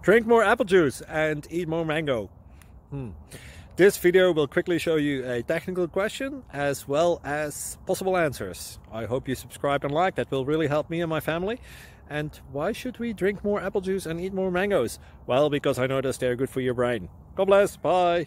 Drink more apple juice and eat more mango. This video will quickly show you a technical question as well as possible answers. I hope you subscribe and like, that will really help me and my family. And why should we drink more apple juice and eat more mangoes? Well, because I noticed they're good for your brain. God bless, bye!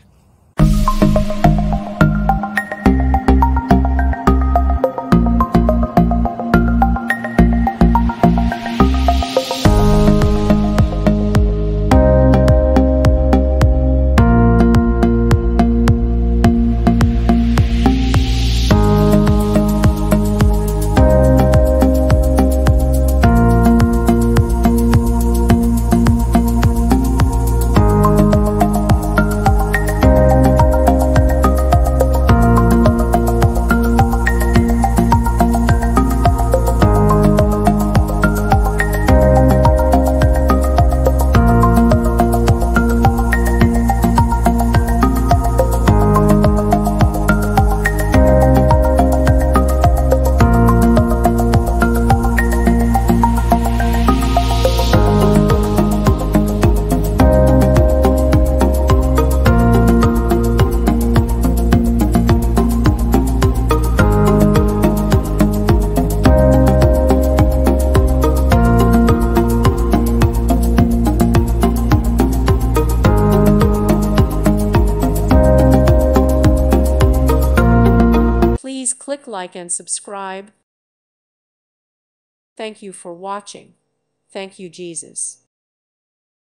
Please click like and subscribe. Thank you for watching. Thank you, Jesus.